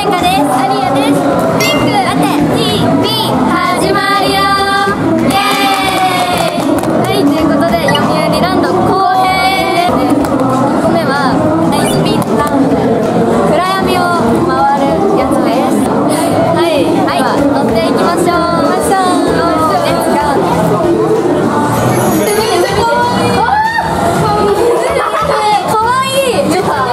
カです。アリアです。ピンク。待って。TP 始まるよ。イエーイ。はい、ということでよみうりランド後編です。1個目はハイスピードランド。暗闇を回るやつです。はい、はい、乗っていきましょう。レッツゴー。かわいい。ちょっと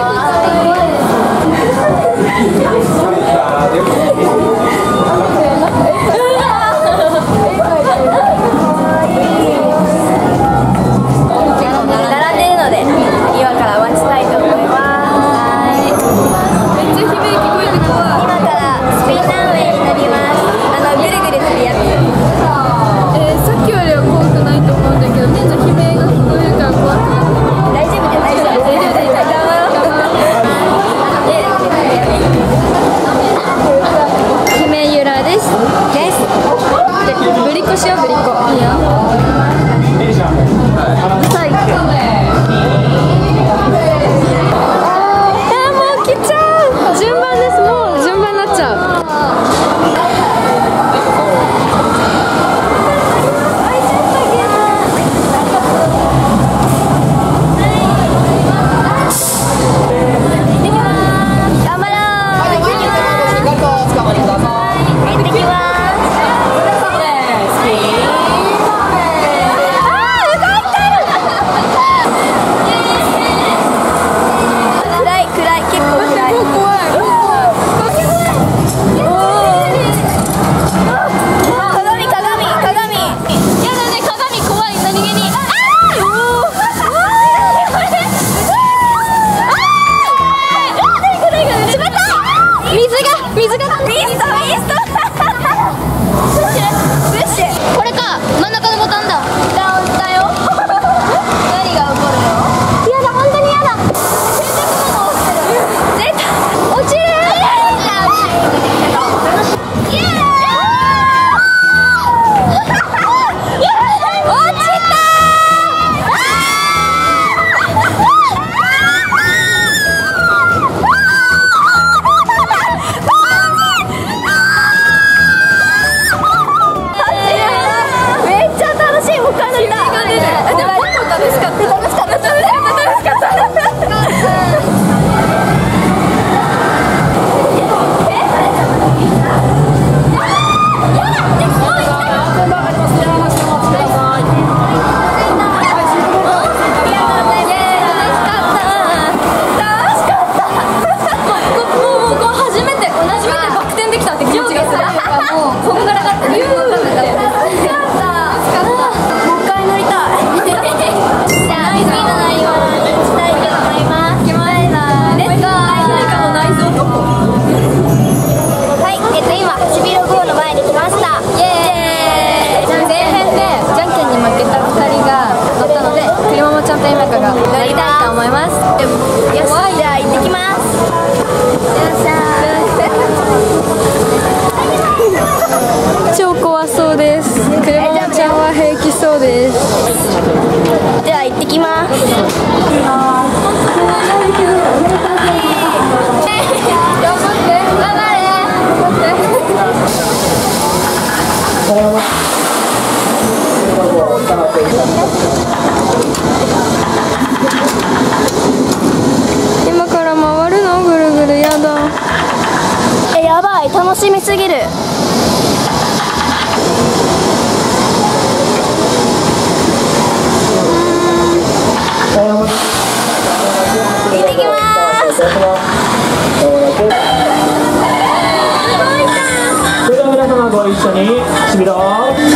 では行ってきます。 今から回るのぐるぐる。やだ。 やばい、楽しみすぎる。 ご一緒にスピードゴー。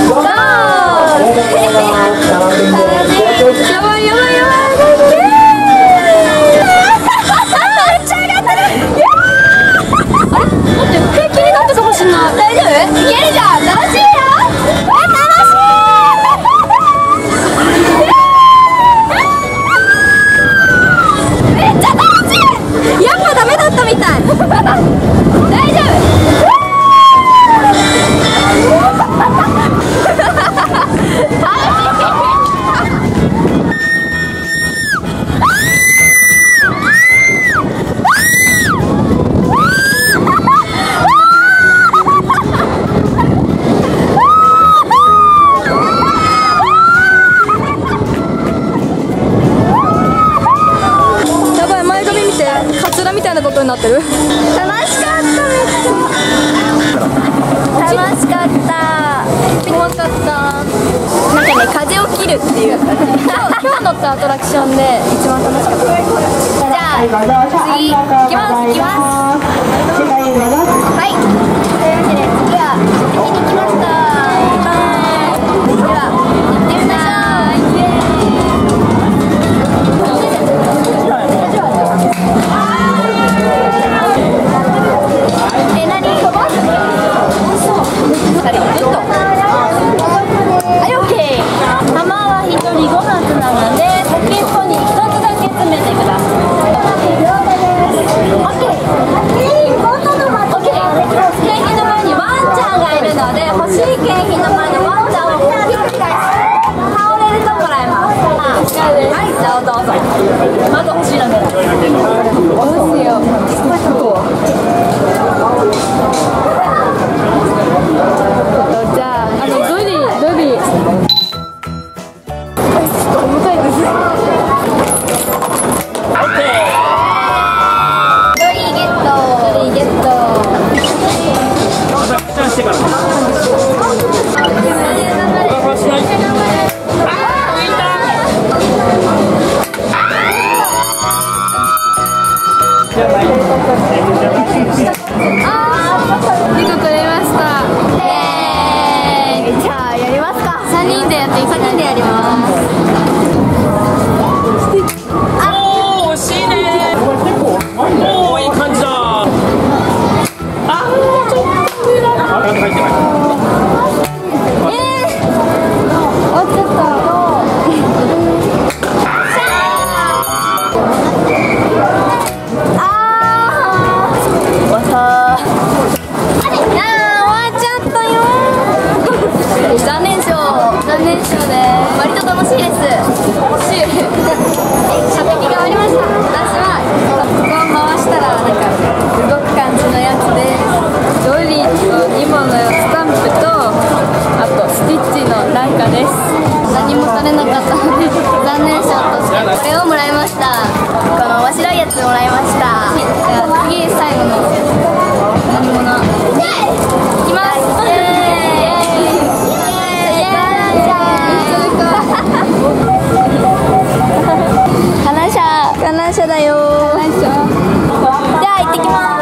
やばいやばいやばい。めっちゃ上がってる。あれ待って、平気になったかもしんない。大丈夫？いけるじゃん。楽しいよ。めっちゃ楽しい。やっぱダメだったみたい。大丈夫。楽しい。 だみたいなことになってる。 楽しかっためっちゃ楽しかった。 怖かった。なんかね、風を切るっていう感じ。今日乗ったアトラクションで一番楽しかった。じゃあ次行きますはい。というわけで次は食事に来ました。では行ってみましょう。イエーイ。何？はい、オッケー。玉は1人5発なので先っぽに1つだけ詰めてください。オッケー。景品の前にワンちゃんがいるので、欲しい景品の前のワンちゃんをひっくり返して倒れるともらえます。はい、じゃあどうぞ。まず欲しいのでどうしよう。じゃあドリ重たいです。ドリゲット。 してから 2個取れました。じゃあやりますか。3人でやっていいかな。3人でやります。 おー、惜しいね。おー、いい感じだ。ちょっと入ってない。 終わっちゃった。残念賞で割と楽しいです。射的がありました。私はここを回したらなんか動く感じのやつで、ドリーとニモのスタンプとあとスティッチのなんかです。何も取れなかったので残念賞としてこれをもらいました。この面白いやつもらいました。じゃあ次最後の何者いきます。感謝だよ。じゃあ行ってきます。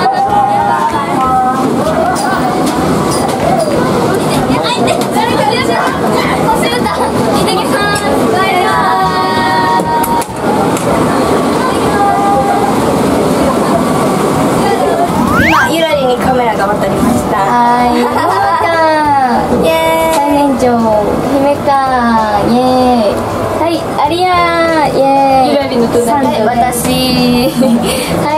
今ゆらりにカメラが渡りました。 はい。イエーイ。最年長姫か。イエーイ。はい、アリアイエーイ。ゆらりの隣で私はい。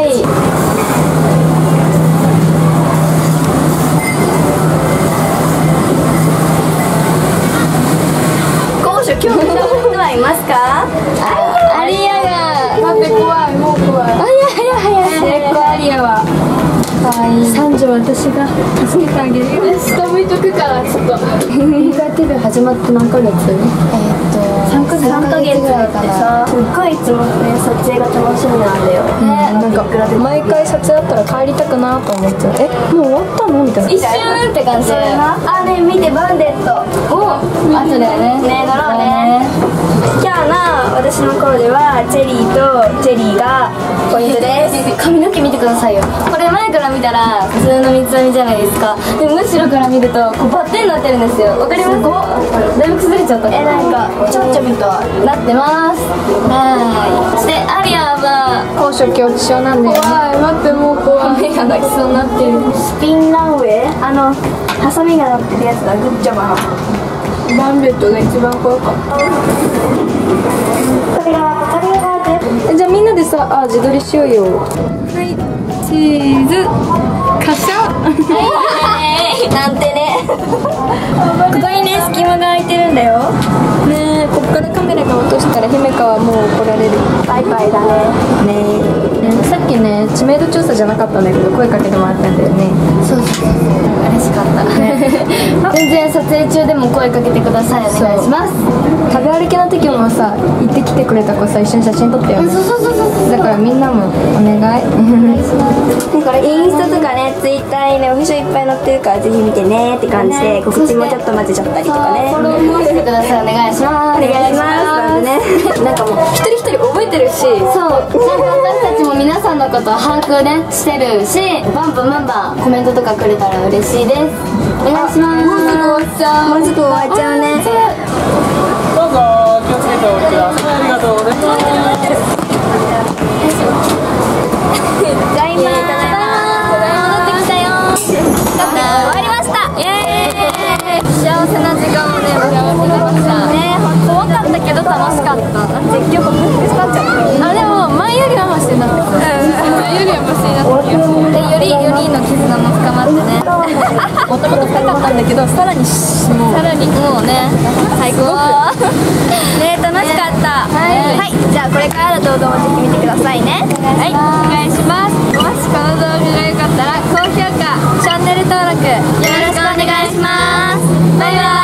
高所恐怖症の人はいますか？ アリアが待って怖いもう怖い。あや猫アリアは三女私が助けてあげるよ。下向いとくからちょっと。インカーテレビ始まって何ヶ月？3ヶ月ぐらいかな。 すっごいいつもね撮影が楽しみなんだよ。 なんか毎回撮影あったら帰りたくなと思っちゃう。もう終わったのみたいな。一瞬って感じ。 あね見てバンデット。 お、あとだよね。 ね乗ろうね。今日の私のコーデはチェリーとジェリーがポイントです。 髪の毛見てくださいよ。これ前から見たら普通の三つ編みじゃないですか。でも後ろから見るとこうバッテンになってるんですよ。わかります？だいぶ崩れちゃった。 なんかちょっちょみたいなってます。はい。そしてアリアは高所恐怖症なんで。怖い。待ってもう怖い。目が泣きそうになってる。 スピンランウェイハサミが乗ってるやつだ。グッジョババンベットが一番怖かった。じゃあみんなでさ自撮りしようよ。はい、チーズカシャなんてねここにね隙間が空いてるんだよね。こっからカメラが落としたら姫かはもう怒られる。バイバイだね。さっきね、知名度調査じゃなかったんだけど声かけてもらったんだよね。 そう嬉しかった全然撮影中でも声かけてください。お願いします。 食べ歩きの時もさ、行ってきてくれた子さ、一緒に写真撮ったよね。 そうだからみんなもお願い。これインスタとかね、ツイッターにね、お衣装いっぱい載ってるからぜひ見てねって感じで、告知もちょっと混ぜちゃったりとかね。 フォローもしてください。お願いします。 お願いしますね。なんかもう一人一人覚えてるし、 そう、なんか私たちも皆さんのことを把握ねしてるし、バンバンコメントとかくれたら嬉しいです。お願いします。もうすぐ終わっちゃう。 もうすぐ終わっちゃうね。 どうぞ気をつけておいてください。ありがとうございます。 じゃあ今戻ってきたよ。終わりました。イエーイ。幸せな時間をね、過ごしましたね。怖かったけど楽しかった。絶叫も疲れちゃった。あ、でも前よりはマシになってた。前よりはマシになってた。より4人の絆も深まってね。 もともと深かったんだけど、さらにもうね、最高。 ね、楽しかった。 はい、 じゃあこれからの動画もぜひ見てくださいね。 はい、お願いします。もしこの動画が良かったら高評価、チャンネル登録よろしくお願いします。バイバイ。